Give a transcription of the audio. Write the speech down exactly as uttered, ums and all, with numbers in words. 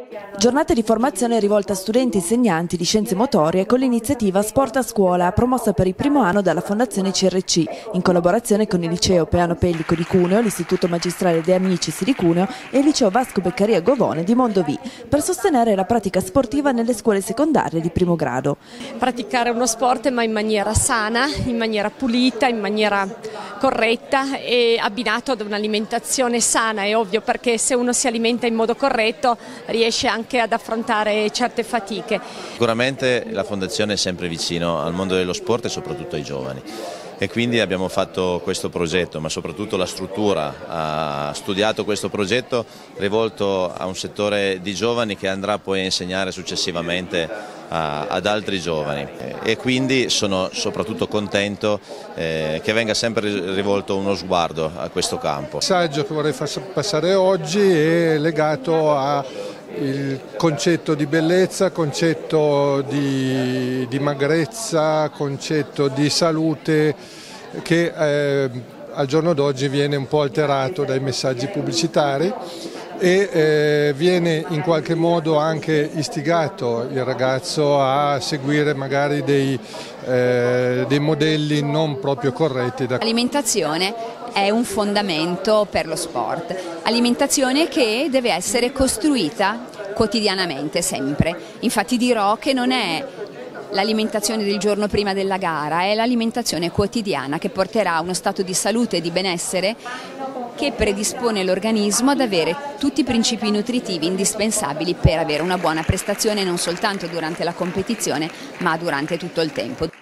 Giornata di formazione rivolta a studenti e insegnanti di scienze motorie con l'iniziativa Sport a Scuola, promossa per il primo anno dalla Fondazione C R C, in collaborazione con il Liceo Peano Pellico di Cuneo, l'Istituto Magistrale De Amicis di Cuneo e il Liceo Vasco Beccaria Govone di Mondovì, per sostenere la pratica sportiva nelle scuole secondarie di primo grado. Praticare uno sport ma in maniera sana, in maniera pulita, in maniera corretta e abbinato ad un'alimentazione sana, è ovvio, perché se uno si alimenta in modo corretto riesce anche ad affrontare certe fatiche. Sicuramente la Fondazione è sempre vicino al mondo dello sport e soprattutto ai giovani. E quindi abbiamo fatto questo progetto, ma soprattutto la struttura ha studiato questo progetto rivolto a un settore di giovani che andrà poi a insegnare successivamente a, ad altri giovani, e quindi sono soprattutto contento eh, che venga sempre rivolto uno sguardo a questo campo. Il messaggio che vorrei far passare oggi è legato a il concetto di bellezza, concetto di, di magrezza, concetto di salute che eh, al giorno d'oggi viene un po' alterato dai messaggi pubblicitari e eh, viene in qualche modo anche istigato il ragazzo a seguire magari dei, eh, dei modelli non proprio corretti. L'alimentazione è un fondamento per lo sport, alimentazione che deve essere costruita quotidianamente, sempre. Infatti dirò che non è l'alimentazione del giorno prima della gara, è l'alimentazione quotidiana che porterà a uno stato di salute e di benessere che predispone l'organismo ad avere tutti i principi nutritivi indispensabili per avere una buona prestazione non soltanto durante la competizione ma durante tutto il tempo.